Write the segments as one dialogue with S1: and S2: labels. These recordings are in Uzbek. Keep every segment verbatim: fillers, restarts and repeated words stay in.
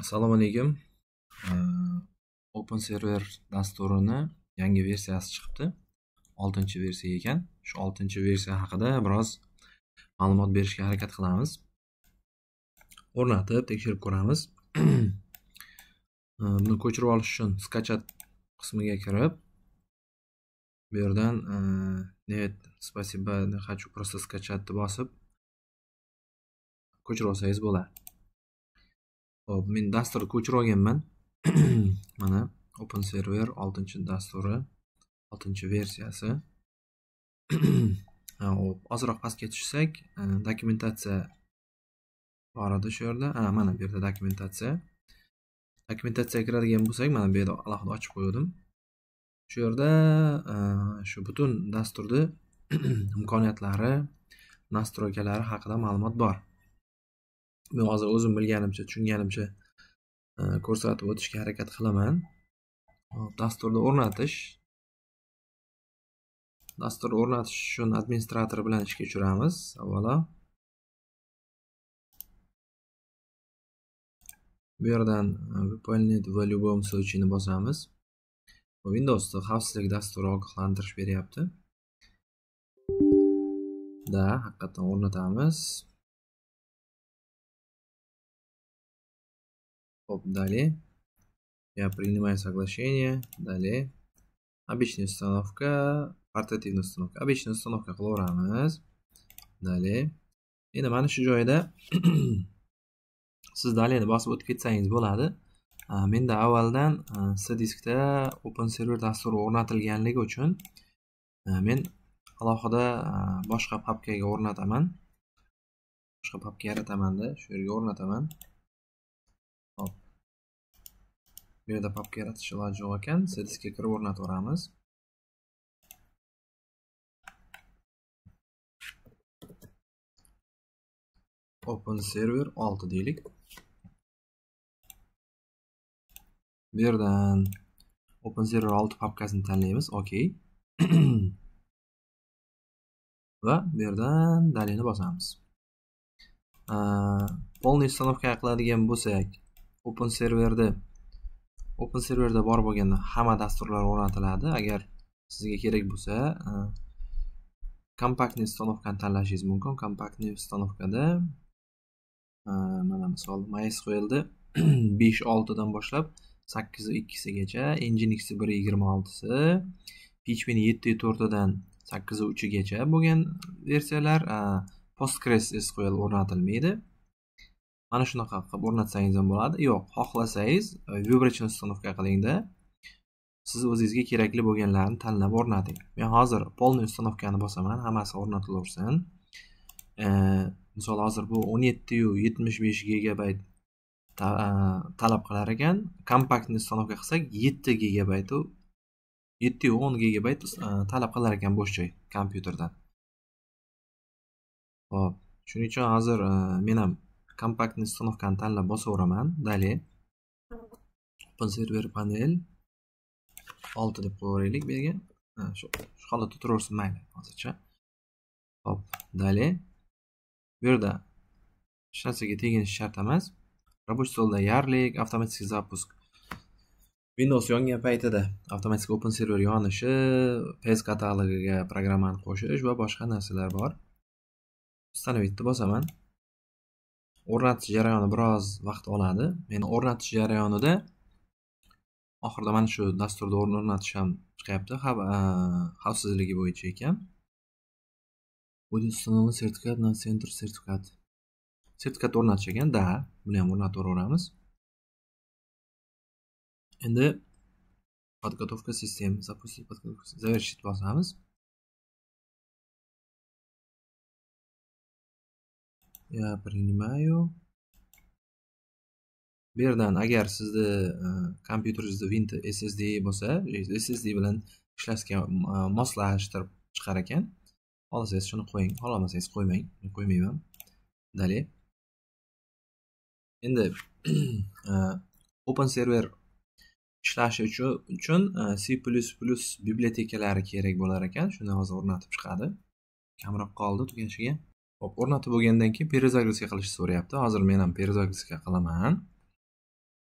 S1: Assalomu alaykum. OpenServer dasturini yangi versiyasi chiqibdi. oltinchi versiya ekan. Shu oltinchi versiya haqida biroz ma'lumot berishga harakat qilamiz. O'rnatib, tekshirib ko'ramiz. Buni ko'chirib olish uchun skachat qismiga kirib, bu yerdan net spasiba хочу просто skachatni bosib ko'chirib olsangiz bo'ladi. Hop, men dasturni ko'chirib olganman. Mana OpenServer oltinchi dasturi, oltinchi versiyasi. Hop, ozroq pastga tushsak, dokumentatsiya bor edi shu yerda. Ha, mana bu yerda dokumentatsiya. Dokumentatsiyaga kiradigan bo'lsak, mana bu yerda alohida ochib qo'ydim. Shu yerda shu butun dasturni imkoniyatlari, nastroykalari haqida ma'lumot bor. Men hozir o'zim bilganimcha, tushunganimcha ko'rsatib o'tishga harakat qilaman. Dasturni o'rnatish. Dasturni o'rnatish uchun administrator bilan ishga tushiramiz. Avvalo bu yerdan выполнить в любом случае ni bosamiz. Windowsda xavfsizlik dasturi ogohlantirish beryapti. Da, haqiqatan o'rnatamiz. Hop, далее. Я принимаю соглашение. Далее. Обычная установка, портативная установка. Обычная установка qilaveramiz. Далее. Endi mana shu joyda siz daleni bosib o'tib ketsangiz bo'ladi. Menda avvaldan C diskda OpenServer dasturi o'rnatilganligi uchun men alohida boshqa papkaga o'rnataman. Boshqa papka yarataman-da, shu yerga o'rnataman. Hop. Bu yerda papka yaratish iloji yo'q ekan, C diskga kirib o'rnataveramiz. OpenServer olti deylik. Bu yerdan OpenServer olti papkasini tanlaymiz. Okey. Va bu yerdan daleni bosamiz. Полный установка qiladigan bo'lsak, OpenServerda OpenServerda bor bo'lgan hamma dasturlar o'rnatiladi. Agar sizga kerak bo'lsa, kompaktniy uстановкani tanlashingiz mumkin. Kompaktniy uстановкада mana misol MySQLda besh olti dan boshlab sakkiz ikki gacha, Nginx bir yigirma olti, P H P yetti to'rt dan sakkiz uch gacha bo'lgan versiyalar, PostgreSQL o'rnatilmaydi. Mana shunaqa qilib o'rnatsangiz ham bo'ladi. Yo'q, xohlasangiz vibratsion uстановка qilingda. Siz o'zingizga kerakli bo'lganlarni tanlab o'rnating. Men hozir полный установкani bosaman, hammasi o'rnatilaversin. Misol hozir bu o'n yetti yu yetmish besh gigabayt talab qilar ekan. Kompaktniy uстановка qilsak yetti gigabayt u yetti yu o'n gigabayt talab qilar ekan bo'sh joy kompyuterdan. Hop, shuning uchun hozir men ham kompaktniy uстановкani tanlab bosaveraman. Далее. OpenServer panel olti deb qo'yaylik bu yerga. Shu holatda turaversin mayli hozircha. Hop, далее. Bu yerda hech narsaga teginish shart emas. Рабочий stolda yarlik, avtomatik zapusk. Windows yongan paytida avtomatik OpenServer yonishi, P S katalogiga programmani qo'shish va boshqa narsalar bor. Uстановitni bosaman. O'rnatish jarayoni biroz vaqt oladi. Men o'rnatish jarayonida oxirida mana shu dasturda o'rnatish ham chiqyapti. Xavfsizligi bo'yicha ekan. Будет установлен sertifikat на center sertifikat. Sertifikat o'rnatish ekan, da, buni ham o'rnataveramiz. Endi подготовка системы, запустить подготовку, завершить bosamiz. Я принимаю. Bu yerdan agar sizni kompyuteringizda Win S S D bo'lsa, S S D bilan ishlashga moslashtirib chiqar ekan. Xohlasangiz shuni qo'ying, xohlamasangiz qo'ymang. Men qo'ymayman. Далее. Endi OpenServer ishlashi uchun C plus plus bibliotekalari kerak bo'lar ekan. Shuni hozir o'rnatib chiqadi. Kamroq qoldi tugashiga. Hop, o'rnatib bo'lgandan keyin перезагрузка qilishni so'rayapti. Hozir men ham перезагрузка qilaman.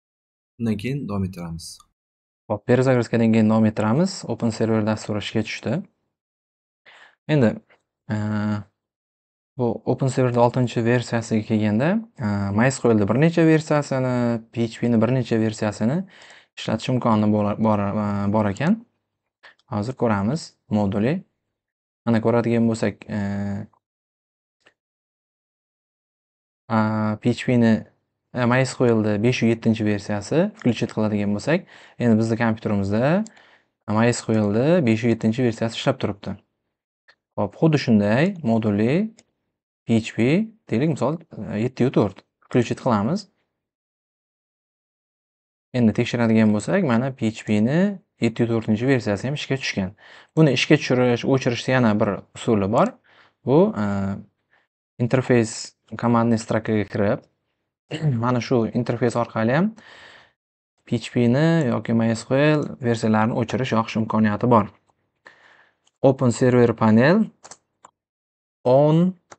S1: Undan keyin davom ettiramiz.
S2: Hop, перезагрузкаdan keyin davom ettiramiz. Open server dasturi ishga tushdi. Endi bu Open server oltinchi versiyasiga kelganda MySQLda bir necha versiyasini, P H P ni bir necha versiyasini ishlatish imkoni bor bor ekan. Hozir ko'ramiz moduli. Mana ko'radigan bo'lsak, P H P ni MySQLda besh yuz yettinchi versiyasi включить qiladigan bo'lsak, endi bizning kompyuterimizda MySQLda besh yuz yettinchi versiyasi ishlab turibdi. Hop, xuddi shunday moduli P H P deylik, misol yetti yuz to'rt включить qilamiz. Endi tekshiradigan bo'lsak, mana P H P ni yetti yuz to'rtinchi versiyasi ham ishga tushgan. Buni ishga tushirish, o'chirishda yana bir usuli bor. Bu interfeys komandli strokaga kirib, mana shu interfeys orqali ham P H P ni yoki MySQL versiyalarini o'chirish, yoqish imkoniyati bor. Open server panel on,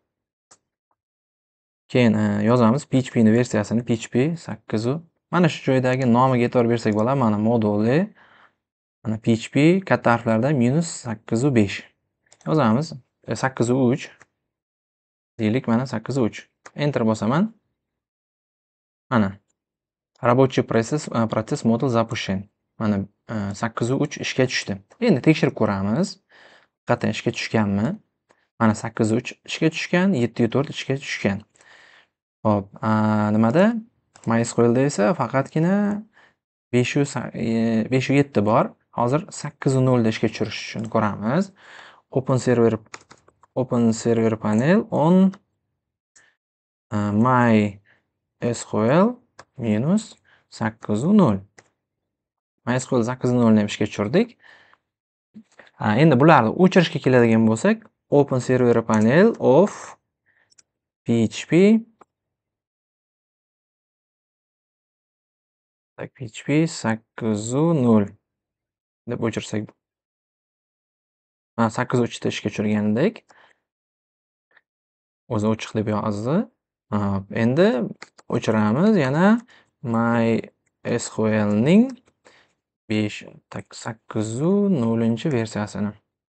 S2: keyin yozamiz P H P ni versiyasini, P H P sakkiz. Mana shu joydagi nomiga e'tibor bersak bo'ladi. Mana moduli, mana P H P katta harflarda minus sakkiz besh yozamiz. sakkiz uch deylik, mana sakkiz uch. Enter bosaman. Mana рабочий процесс процесс modul запущен. Mana sakkiz uch ishga tushdi. Endi tekshirib ko'ramiz. Qat'iy ishga tushganmi? Mana sakkiz uch ishga tushgan, yetti yuz to'rt ishga tushgan. Hop, nimada? MySQLda esa faqatgina besh yuz yetti bor. Hozir sakkiz nol da ishga tushirish uchun ko'ramiz. Open server Open server panel on MySQL minus sakkiz nol. MySQL sakkiz nol ni ham ishga tushirdik. Endi bularni o'chirishga keladigan bo'lsak, Open server panel of P H P P H P sakkiz nol deb o'chirsak, mana sakkiz uch da ishga tushirgandek o'zi ochiq deb yozdi. Endi o'chiramiz yana MySQL ning sakkiz nol versiyasini.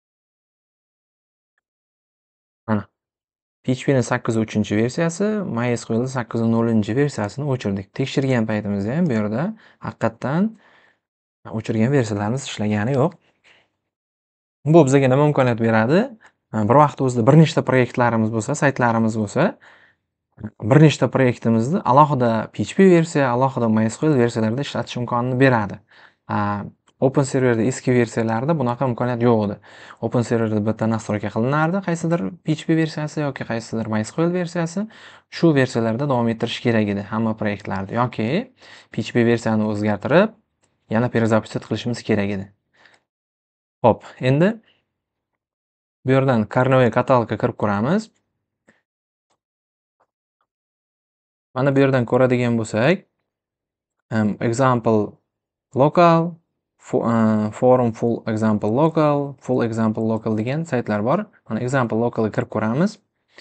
S2: Mana P H P ni sakkiz uchinchi versiyasi, MySQL sakkiz nol versiyasini o'chirdik. Tekshirgan paytimizda ham bu yerda haqiqatan o'chirgan versiyalarimiz ishlagani yo'q. Bu bizga nima imkoniyat beradi? Bir vaqt o'zida bir nechta proyektlarimiz bo'lsa, saytlarimiz bo'lsa, bir nechta proyektimizni alohida P H P versiya, alohida MySQL versiyalarida ishlatish imkonini beradi. Open serverda eski versiyalarda bunaqa imkoniyat yo'q edi. Open serverda bitta nastroyka qilinardi, qaysidir P H P versiyasi yoki qaysidir MySQL versiyasi, shu versiyalarda davom ettirish kerak edi hamma proyektlarda, yoki P H P versiyani o'zgartirib, yana перезапустить qilishimiz kerak edi. Xo'p, endi bu yerdan Karnevay katalogga kirib ko'ramiz. Mana bu yerdan ko'radigan bo'lsak, example local, forum full example local, full example local degan saytlar bor. Mana example localga kirib ko'ramiz.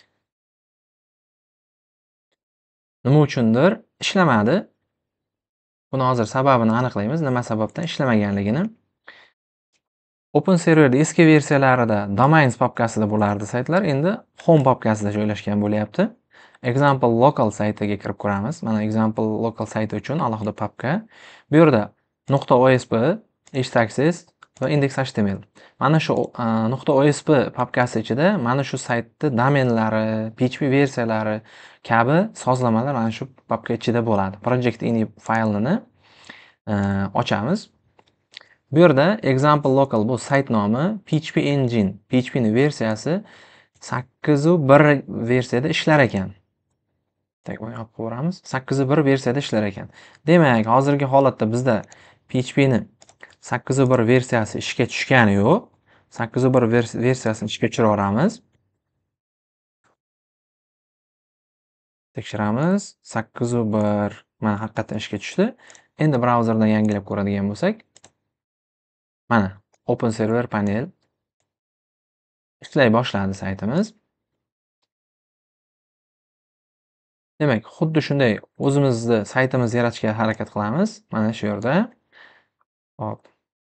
S2: Nima uchundir ishlamadi. Buni hozir sababini aniqlaymiz, nima sababdan ishlamaganligini. Open serverda eski versiyalarida domains papkasida bo'lardi saytlar, endi home papkasida joylashgan bo'lyapti. Example local saytiga kirib ko'ramiz. Mana example local sayti uchun alohida papka. Bu yerda .osp, htaccess va index.html. Mana shu .osp papkasi ichida mana shu saytni domenlari, P H P versiyalari kabi sozlamalar mana shu papka ichida bo'ladi. Project.ini faylini ochamiz. Bu yerda example local bu sayt nomi, P H P engine, P H P ni versiyasi sakkiz bir versiyada ishlar ekan. Tak, buni olib ko'ramiz. sakkiz bir versiyada ishlar ekan. Demak, hozirgi holatda bizda P H P ni sakkiz bir versiyasi ishga tushgani yo'q. sakkiz bir versiyasini ishga tushiramiz. Tekshiramiz. sakkiz bir mana haqiqatan ishga tushdi. Endi brauzerdan yangilab ko'radigan bo'lsak, mana Open server panel ishlay boshladi saytimiz. Demak, xuddi shunday o'zimizni saytimizni yaratishga harakat qilamiz. Mana shu yerda. Hop.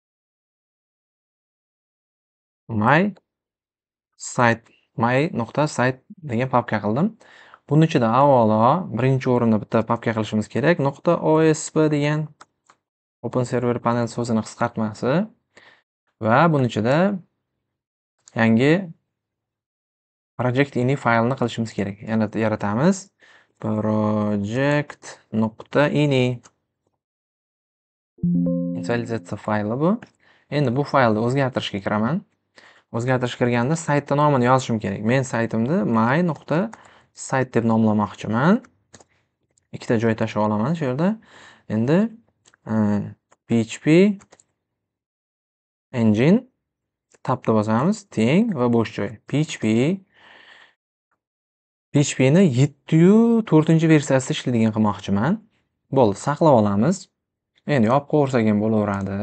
S2: My site my.site degan papka qildim. Buning ichida avvalo birinchi o'rinda bitta papka qilishimiz kerak. .osp degan Open Server Panel so'zini qisqartmasi va buning ichida yangi project ini faylni qilishimiz kerak. Yana yaratamiz. project.ini initializatsiya fayli bu. Endi bu faylni o'zgartirishga kiraman. O'zgartirish kirganda saytning nomini yozishim kerak. Men saytimni my.site deb nomlamoqchiman. Ikkita joy tashlab olaman shu yerda. Endi php engine tabda bosamiz, teng va bo'sh joy. php phpni yetti yu to'rtinchi versiyasida ishlaydigan qilmoqchiman. Bo'ldi, saqlab olamiz. Endi yopib qo'ysak ham bo'laveradi.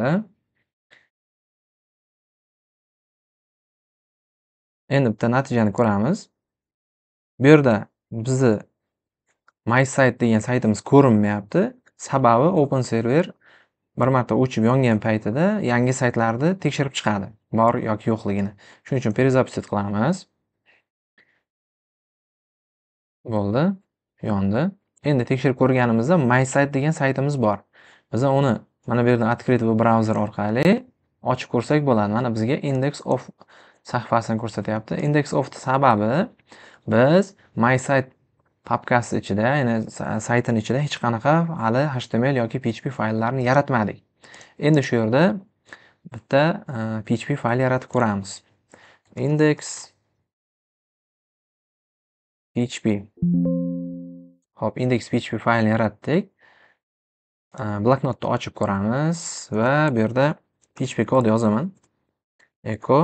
S2: Endi bitta natijani ko'ramiz. Bu yerda bizni my site degan saytimiz ko'rinmayapti. Sababi Open Server bir marta o'chib yongan paytida yangi saytlarni tekshirib chiqadi, bor yoki yo'qligini. Shuning uchun перезапустить qilamiz. Bo'ldi, yondi. Endi tekshirib ko'rganimizda my site degan saytimiz bor. Biz uni mana bu yerdan открыть va brauzer orqali ochib ko'rsak bo'ladi. Mana bizga index of sahifasini ko'rsatyapti. Index of sababi biz my site papkasi ichida, ya'ni saytning ichida hech qanaqa hali H T M L yoki P H P fayllarni yaratmadik. Endi shu yerda bitta P H P fayl yaratib ko'ramiz. Index P H P. Hop, index P H P faylni yaratdik. Bloknotni ochib ko'ramiz va bu yerda P H P kod yozaman. Echo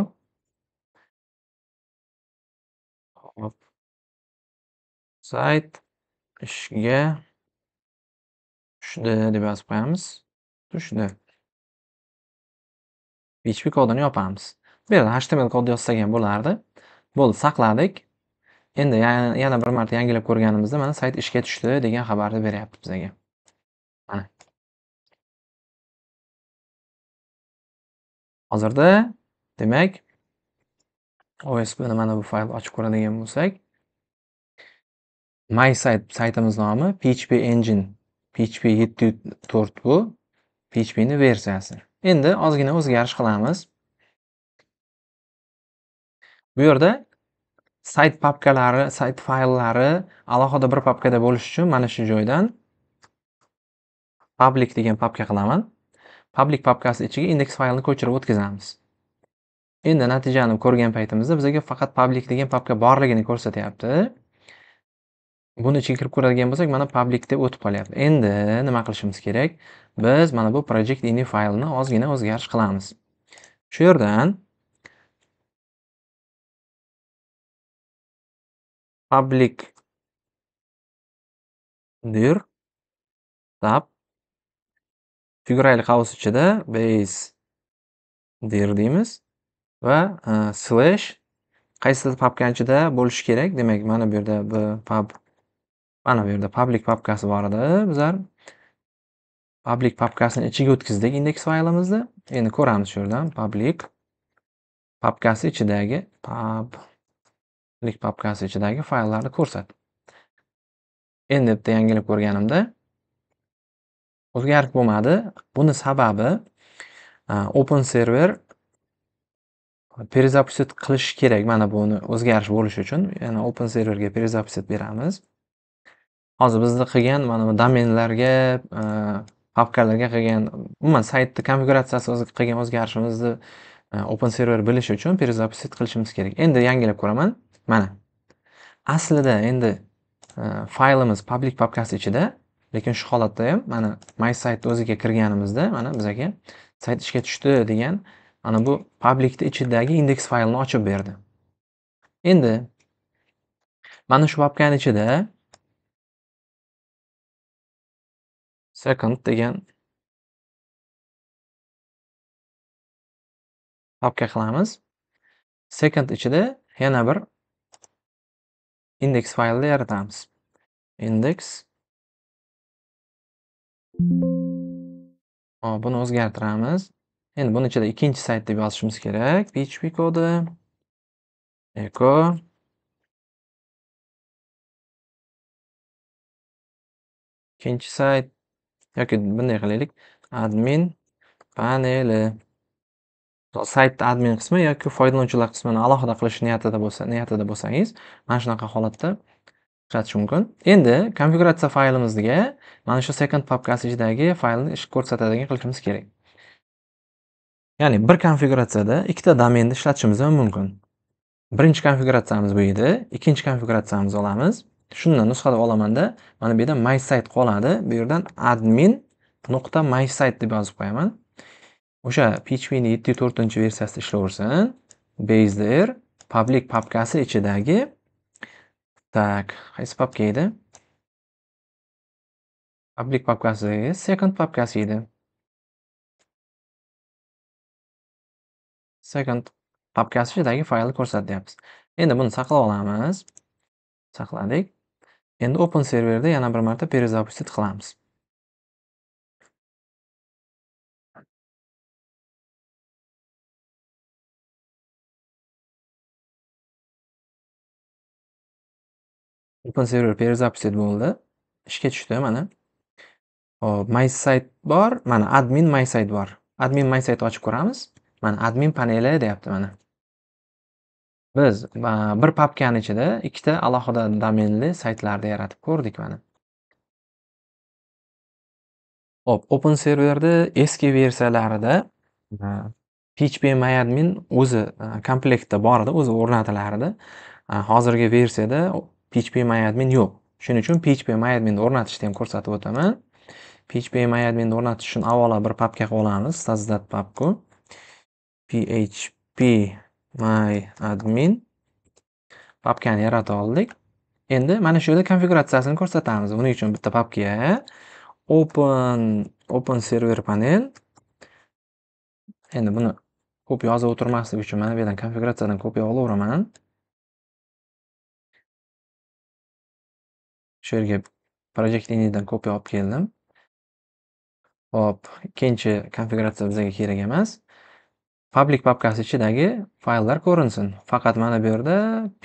S2: hop sayt ishga tushdi deb yozib qo'yamiz. Tushdi. P H P kodini yopamiz. Bu yerda H T M L kod yozsak ham bo'lardi. Bo'ldi, saqladik. Endi yana bir marta yangilab ko'rganimizda mana sayt ishga tushdi degan xabarni beryapti bizga. Mana. Hozirda demak O S P ni mana bu faylni ochib ko'radigan bo'lsak, my site saytimiz nomi php engine php yetti yu to'rt bu php ni versiyasi. Endi ozgina o'zgarish qilamiz. Bu yerda sayt papkalari, sayt fayllari alohida bir papkada bo'lish uchun mana shu joydan public degan papka qilaman. Public papkasi ichiga index faylni ko'chirib o'tkazamiz. Endi natijani ko'rgan paytimizda bizga faqat public degan papka borligini ko'rsatyapti. Buni ichiga kirib ko'radigan bo'lsak, mana public deb o'tib qolyapti. Endi nima qilishimiz kerak? Biz mana bu project ini faylni ozgina o'zgarish qilamiz. Shu yerdan public dir tab figurali qavs ichida base dir deymiz va slash qaysidir papka ichida bo'lishi kerak. Demak, mana bu yerda bu pub mana bu yerda public papkasi bor edi. Bizlar public papkasini ichiga o'tkazdik index faylimizni. Endi ko'ramiz shu yerdan public papkasi ichidagi public papkasi ichidagi fayllarni ko'rsat. Endi bitta yangilab ko'rganimda o'zgarib bo'lmadi. Buni sababi Open Server перезапустить qilish kerak. Mana buni o'zgarish bo'lishi uchun, yana Open Serverga перезапустить beramiz. Hozir bizda qilgan mana bu domenlarga, papkalarga qilgan, umuman saytni konfiguratsiyasi o'zi qilgan o'zgarishimizni Open Server bilishi uchun перезапустить qilishimiz kerak. Endi yangilab ko'raman. Mana. Aslida endi faylimiz public papkasi ichida, lekin shu holatda ham mana my site o'ziga kirganimizda mana bizga sayt ishga tushdi degan mana bu publicni ichidagi index faylni ochib berdi. Endi mana shu papkaning ichida second degan papka qilamiz. Second ichida yana bir index faylni yaratamiz. index. Hop, buni o'zgartiramiz. Endi buni ichida ikkinchi sayt deb yozishimiz kerak. P H P kodi echo ikkinchi sayt yoki bunday qilaylik. Admin paneli. Saytda admin qismi yoki foydalanuvchilar qismini alohida qilish niyatida bo'lsa, niyatida bo'lsangiz, mana shunaqa holatda ishlatish mumkin. Endi konfiguratsiya faylimizga mana shu second papkasi ichidagi faylni ish ko'rsatadigan qilishimiz kerak. Ya'ni bir konfiguratsiyada ikkita domenni ishlatishimiz ham mumkin. Birinchi konfiguratsiyamiz bu edi, ikkinchi konfiguratsiyamizni olamiz. Shundan nusxada olamanda, mana bu yerda my site qoladi. Bu yerdan admin.mysite deb yozib qo'yaman. O'sha P H P ning yetti to'rtinchi versiyasida ishlaversin. Base'dir public papkasi ichidagi tak, qaysi papka edi? Public papkasi second papkasi edi. Second papkasi ichidagi faylni ko'rsatyapmiz. Endi buni saqlab olamiz. Saqladik. Endi Open serverda yana bir marta перезапустить qilamiz. Open server перезапустить bo'ldi. Ishga tushdi mana. Hop, my site bor, mana admin my site bor. Admin my site ochib ko'ramiz. Mana admin paneli deyapti mana. Biz bir papkani ichida ikkita alohida domenli saytlarni yaratib ko'rdik mana. Hop, Open serverda eski versiyalarida phpMyAdmin o'zi komplektda bor edi, o'zi o'rnatilardi. Hozirgi versiyada phpMyAdmin yo'q. Shuning uchun phpMyAdmin o'rnatishni ham ko'rsatib o'taman. phpMyAdmin o'rnatish uchun avvalo bir papka olamiz, sozdat papku. phpMyAdmin papkani yaratib oldik. Endi mana shu yerda konfiguratsiyasini ko'rsatamiz. Buning uchun bitta papkaga open open server panel. Endi buni ko'p yozib o'tirmaslik uchun mana bu yerdan konfiguratsiyadan kopiya olaveraman. Shu yerga project initdan kopiya olib keldim. Hop, ikkinchi konfiguratsiya bizga kerak emas. Public papkasi ichidagi fayllar ko'rinsin. Faqat mana bu yerda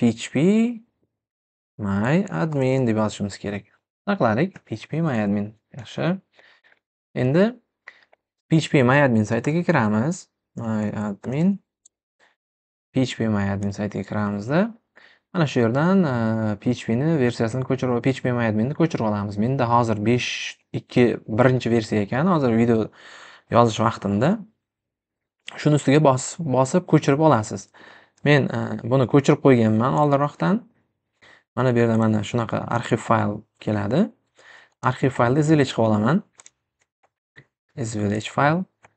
S2: phpMyAdmin deb yozishimiz kerak. Saqladik, phpMyAdmin. Yaxshi. Endi phpMyAdmin saytiga kiramiz. MyAdmin phpMyAdmin saytiga kiramizda mana shu yerdan P H P ni versiyasini ko'chirib, phpMyAdminni ko'chirib olamiz. Menda hozir besh ikki birinchi versiya ekan, hozir video yozish vaqtimda shuni ustiga bosib, bosib ko'chirib olasiz. Men buni ko'chirib qo'yganman oldinroqdan. Mana bu yerda mana shunaqa arxiv fayl keladi. Arxiv faylni izlech qilib olaman. Izlech fayl.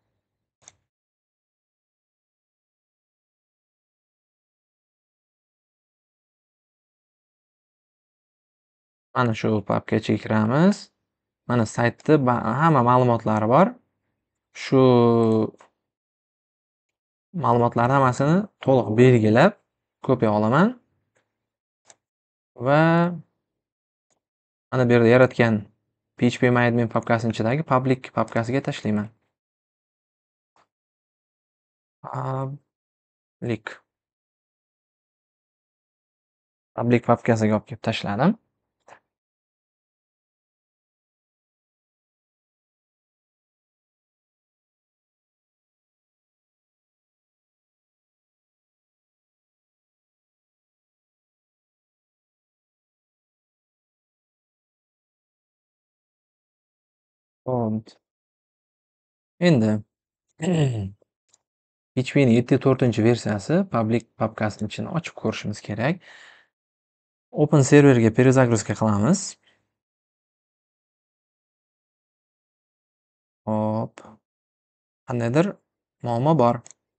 S2: Mana shu papkaga kiramiz. Mana saytda hamma ma'lumotlari bor. Shu ma'lumotlarning hammasini to'liq belgilab kopiya olaman va mana bu yerda yaratgan phpMyAdmin papkasining ichidagi public papkasiga tashlayman. Public public papkasiga olib kelib tashladim. Hop. Endi P H P ning yetti to'rtinchi versiyasi public papkasining ichini ochib ko'rishimiz kerak. Open serverga перезагрузка qilamiz. Hop. Qandaydir muammo bor.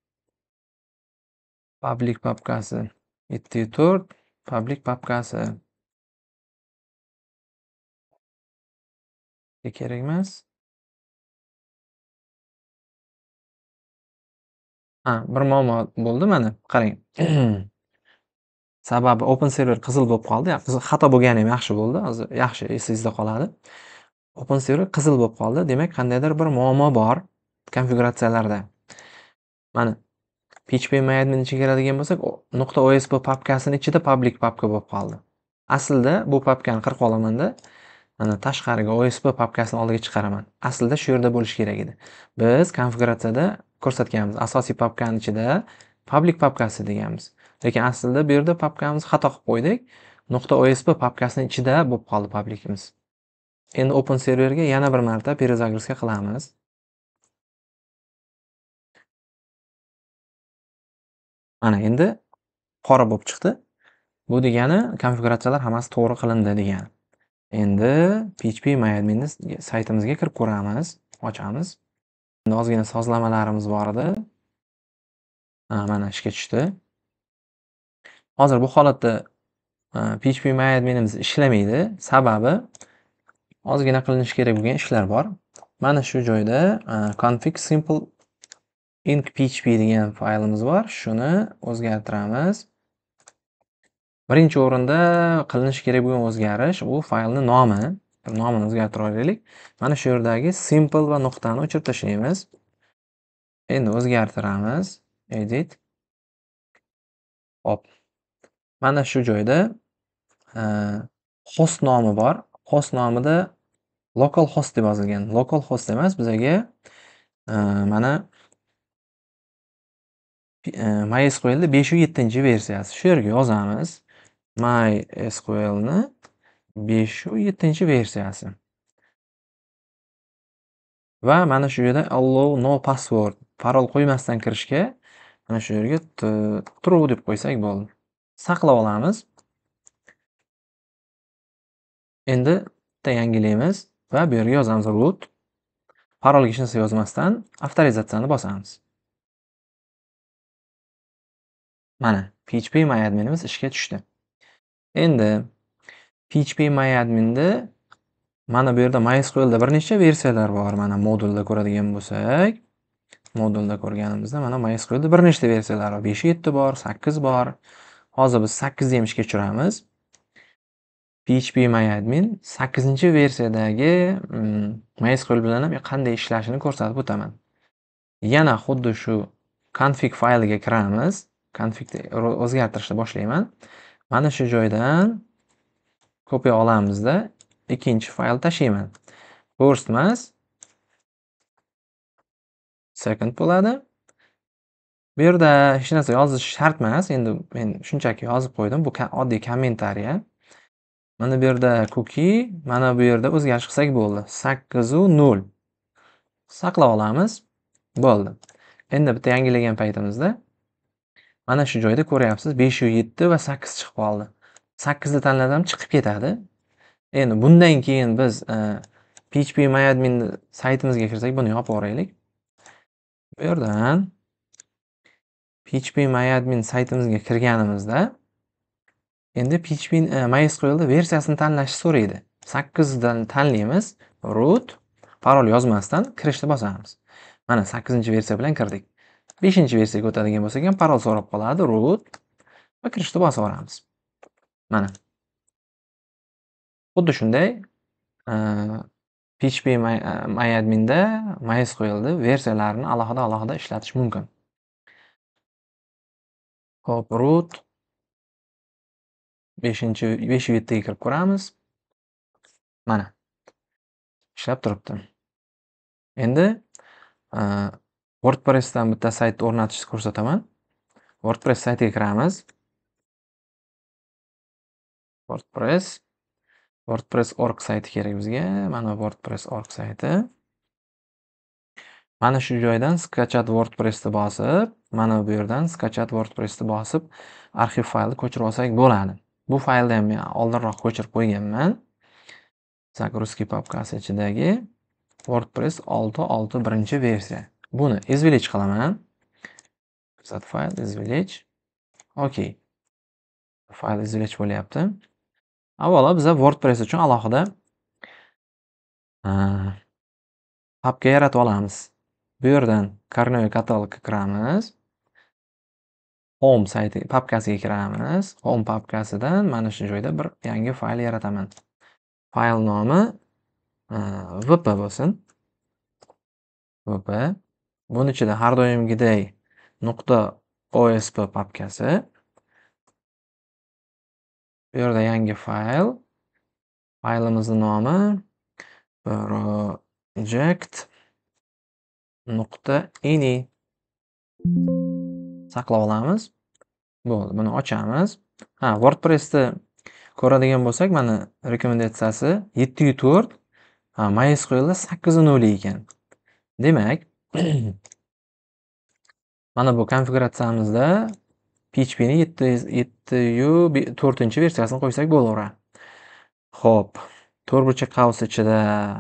S2: Public papkasi yetti to'rt public papkasi kerak emas. Ha, bir muammo bo'ldi mana, qarang. Sababi Open Server qizil bo'lib qoldi. Xato bo'lgani ham yaxshi bo'ldi. Hozir yaxshi esingizda qoladi. Open Server qizil bo'lib qoldi. Demak, qandaydir bir muammo bor konfiguratsiyalarda. Mana phpMyAdmin ichiga kiradigan bo'lsak, .osp papkasining ichida public papka bo'lib qoldi. Aslida bu papkani qirib olamanda, mana tashqariga osp papkasini oldiga chiqaraman. Aslida shu yerda bo'lishi kerak edi. Biz konfiguratsiyada ko'rsatganmiz. Asosiy papkaning ichida public papkasi deganmiz. Lekin aslida bu yerda papkamizni xato qilib qo'ydik. .osp papkasining ichida bo'lib qoldi publicimiz. Endi Open Serverga yana bir marta перезагрузка qilamiz. Mana endi qora bo'lib chiqdi. Bu degani konfiguratsiyalar hammasi to'g'ri qilindi degani. Endi phpMyAdmin saytimizga kirib ko'ramiz, ochamiz. Endi ozgina sozlamalarimiz bor edi. Ha, mana ishga tushdi. Hozir bu holatda phpMyAdminimiz ishlamaydi. Sababi ozgina qilinishi kerak bo'lgan ishlar bor. Mana shu joyda config simple inc php degan faylimiz bor. Shuni o'zgartiramiz. Birinchi o'rinda qilinishi kerak bo'lgan o'zgarish bu faylning nomi. Nomini o'zgartirib olaylik. Mana shu yerdagi simple va nuqtani o'chirib tashlaymiz. Endi o'zgartiramiz. Edit. Hop. Mana shu joyda host nomi bor. Host nomida localhost deb yozilgan. Localhost emas, bizga mana MySQLning besh yuz yettinchi versiyasi. Shu yerga yozamiz. MySQLning besh yuz yettinchi versiyasi. Va mana shu yerda allow no password, parol qo'ymasdan kirishga mana shu yerga true deb qo'ysak bo'ldi. Saqlab olamiz. Endi bitta yangilaymiz va bu yerga yozamiz root. Parolga hech narsa yozmasdan avtorizatsiyani bosamiz. Mana phpMyAdminimiz ishga tushdi. Endi phpMyAdminda mana bu yerda MySQLda bir nechta versiyalar bor. Mana modulda ko'radigan bo'lsak, modulda ko'rganimizda mana MySQLda bir nechta versiyalar bor. besh yetti bor, sakkiz bor. Hozir biz sakkizni ham ishga tushiramiz. phpMyAdmin sakkizinchi versiyadagi MySQL bilan ham qanday ishlashini ko'rsatib o'taman. Yana xuddi shu config fayliga kiramiz. Configni o'zgartirishni boshlayman. Mana shu joydan kopiya olamizda ikkinchi fayl tashlayman. First emas, second bo'ladi. Bu yerda hech narsa yozish shart emas. Endi men shunchaki yozib qo'ydim. Bu oddiy kommentariya. Mana bu yerda cookie, mana bu yerda o'zgarish qilsak bo'ldi. sakkiz nol. Saqlab olamiz. Bo'ldi. Endi bitta yangilagan paytimizda mana shu joyda ko'ryapsiz, besh yuz yetti va sakkiz chiqib qoldi. sakkizni tanlasam chiqib ketadi. Endi bundan keyin biz phpMyAdmin saytimizga kirsak, buni yopib yuboraylik. Bu yerdan phpMyAdmin saytimizga kirganimizda endi phpMySQLda versiyasini tanlashni so'raydi. sakkizdan tanlaymiz, root, parol yozmasdan kirishni bosamiz. Mana sakkizinchi versiya bilan kirdik. beshinchi versiyaga o'tadigan bo'lsak ham parol so'rab qoladi, root va kirishni bosib yuboramiz. Mana. Xuddi shunday phpMyAdminda MySQLda versiyalarni alohida-alohida ishlatish mumkin. Hop, root beshinchi besh yuz yettiga kirib ko'ramiz. Mana. Ishlab turibdi. Endi WordPressdan bitta sayt o'rnatishni ko'rsataman. WordPress saytiga kiramiz. WordPress WordPress dot org sayti kerak bizga. Mana WordPress dot org sayti. Mana shu joydan skachat WordPressni bosib, mana bu yerdan skachat WordPressni bosib, arxiv faylni ko'chirib olsak bo'ladi. Bu faylni ham men oldinroq ko'chirib qo'yganman. Загрузки papkasi ichidagi WordPress olti nol olti birinchi versiya. Buni izvillage qilaman. Zat fayl izvillage. Okay. Fayl izvillage bo'lyapti. Avvalo biz WordPress uchun alohida papka yaratib olamiz. Bu yerdan Karnoy katalogga kiramiz. home sayti papkasiga kiramiz. Home papkasidan mana shu joyda bir yangi fayl yarataman. Fayl nomi vp bo'lsin. vp. Buning ichida har doimgidek .osp papkasi. Bu yerda yangi fayl. Faylimizning nomi project.ini. Saqlab olamiz. Bo'ldi, buni ochamiz. Ha, WordPress'ni ko'radigan bo'lsak, mana rekomendatsiyasi yetti yu to'rt, ha, MySQL'da sakkiz yu nol ekan. Demak, mana bu konfiguratsiyamizda P H P ni yetti yu to'rtinchi versiyasini qo'ysak bo'laveradi. Xo'p, to'rtburchak qavs ichida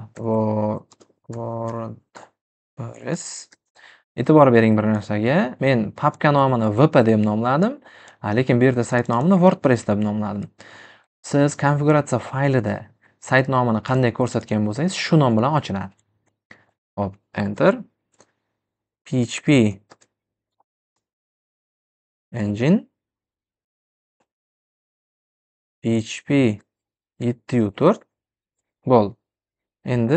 S2: WordPress. E'tibor bering bir narsaga. Men papka nomini vp deb nomladim, lekin bu yerda sayt nomini WordPress deb nomladim. Siz konfiguratsiya faylida sayt nomini qanday ko'rsatgan bo'lsangiz, shu nom bilan ochiladi. Hop, enter. P H P engine P H P yetti yu to'rt bo'ldi. Endi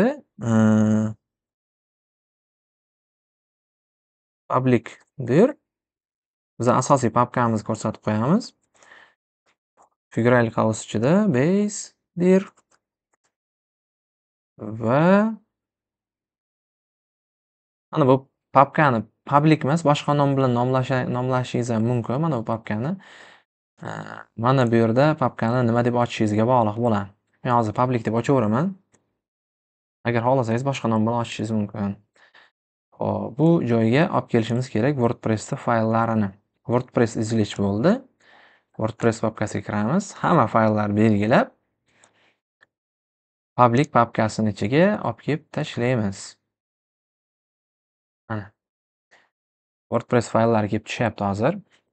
S2: public dir biz asosiy papkamizni ko'rsatib qo'yamiz. Figurali qavs ichida base dir va mana bu papkani public emas, boshqa nom bilan nomlashingiz ham mumkin. Mana bu papkani mana bu yerda papkani nima deb ochishingizga bog'liq bo'ladi. Men hozir public deb ochaveraman. Agar xohlasangiz boshqa nom bilan ochishingiz mumkin. Xo'p, bu joyga olib kelishimiz kerak WordPress'da fayllarini. WordPress izlash bo'ldi. WordPress papkasiga kiramiz. Hamma fayllarni belgilab public papkasining ichiga olib kelib tashlaymiz. Mana. WordPress fayllari kelib tushyapti hozir.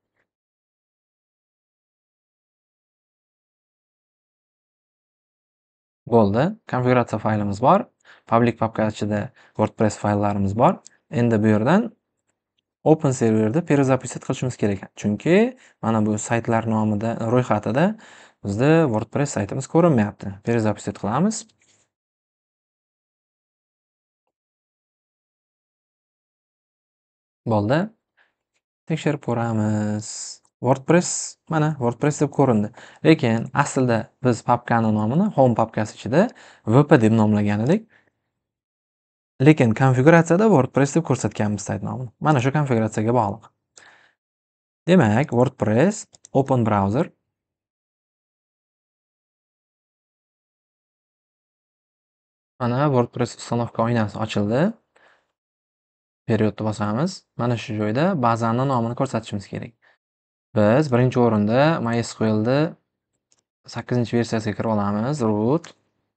S2: Bo'ldi. Konfiguratsiya faylimiz bor. Public papka ichida WordPress fayllarimiz bor. Endi bu yerdan Open serverda перезаписать qilishimiz kerak. Chunki mana bu saytlar nomida ro'yxatida bizda WordPress saytimiz ko'rinmayapti. перезаписать qilamiz. Bo'ldi. Tekshirib ko'ramiz. WordPress mana WordPress deb ko'rindi. Lekin aslida biz papkani nomini home papkasi ichida vp deb nomlagan edik. Lekin konfiguratsiyada WordPress deb ko'rsatganmiz sayt nomini. Mana shu konfiguratsiyaga bog'liq. Demak, WordPress open browser. Mana WordPress ustanovka oynasi ochildi. Periodni bosamiz. Mana shu joyda bazani nomini ko'rsatishimiz kerak. Biz birinchi o'rinda MySQL'da sakkizinchi versiyasiga kirib olamiz. Root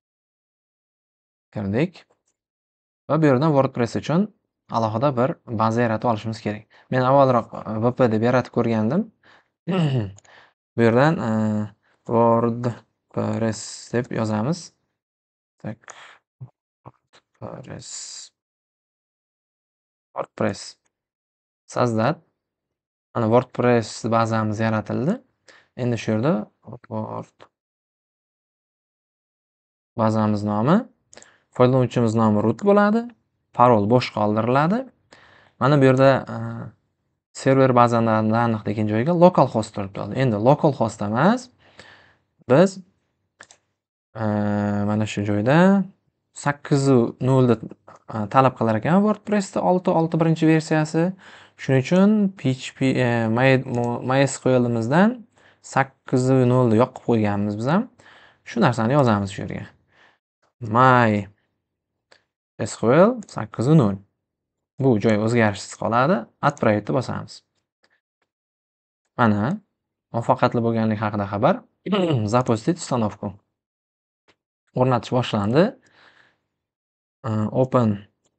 S2: kirdik. Va bu yerdan WordPress uchun alohida bir baza yaratib olishimiz kerak. Men avvalroq vp deb yaratib ko'rgandim. Bu yerdan WordPress deb yozamiz. Tak. WordPress. WordPress. Sazdat. Mana WordPress bazamiz yaratildi. Endi shu yerda Word bazamiz nomi, foydalanuvchimiz nomi root bo'ladi, parol bo'sh qoldiriladi. Mana bu yerda server bazadan aniq degan joyga localhost turibdi. Endi localhost emas, biz mana shu joyda sakkiz yu nol da talab qilar ekan WordPressda olti olti birinchi versiyasi. Shuning uchun P H P MySQL'imizdan sakkiz yu nol da yoqib qo'yganmiz biz ham. Shu narsani yozamiz shu yerga. MySQL sakkiz yu nol. Bu joy o'zgarishsiz qoladi. Отправить bosamiz. Mana muvaffaqiyatli bo'lganlik haqida xabar. Запустить установку. O'rnatish boshlandi. Open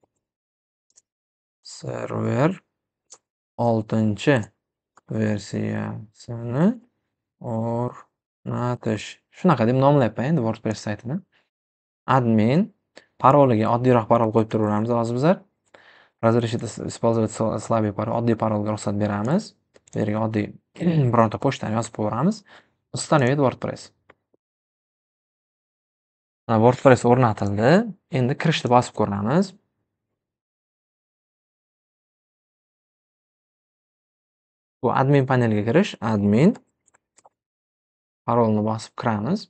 S2: server oltinchi versiyasini o'rnatish. Shunaqa deb nomlayapman endi WordPress saytini. Admin paroliga oddiyroq parol qo'yib turaveramiz hozir bizlar. Разрешить использовать слабый parol, oddiy parolga ruxsat beramiz. Bu yerga oddiy bironta pochtani yozib qo'yaveramiz. Установить WordPress. Mana WordPress o'rnatildi. Endi kirishni bosib ko'ramiz. Bu admin panelga kirish, admin. Parolni bosib kiramiz.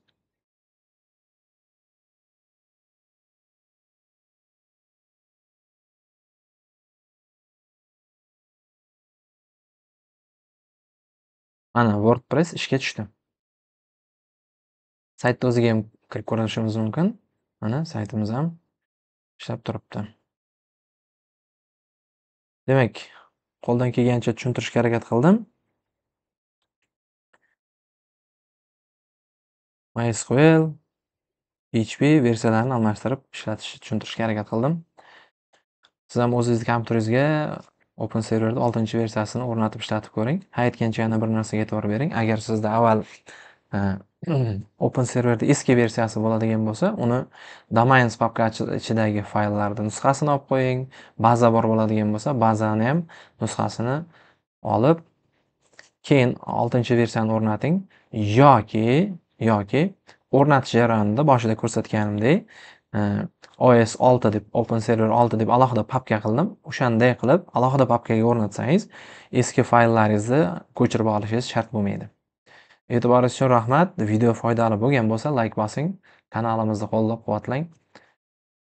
S2: Mana WordPress ishga tushdi. Saytni o'ziga ham kirib ko'rishimiz mumkin. Mana saytimiz ham ishlab turibdi. Demak, qo'ldan kelgancha tushuntirishga harakat qildim. MySQL, P H P versiyalarini almashtirib ishlatishni tushuntirishga harakat qildim. Siz ham o'zingiz kompyuteringizga OpenServer'da oltinchi versiyasini o'rnatib ishlatib ko'ring. Ha aytgancha yana bir narsaga e'tibor bering. Agar sizda avval OpenServer'da eski versiyasi bo'ladigan bo'lsa, uni domains papkasi ichidagi fayllarning nusxasini olib qo'ying. Baza bor bo'ladigan bo'lsa, bazani ham nusxasini olib, keyin oltinchi versiyani o'rnating yoki yoki o'rnatish jarayonida boshida ko'rsatganimdek O S olti deb OpenServer olti deb alohida papka qildim. O'shanday qilib alohida papkaga o'rnatsangiz, eski fayllaringizni ko'chirib olishingiz shart bo'lmaydi. E'tiboringiz uchun rahmat. Video foydali bo'lgan bo'lsa, like bosing, kanalimizni qo'llab-quvvatlang.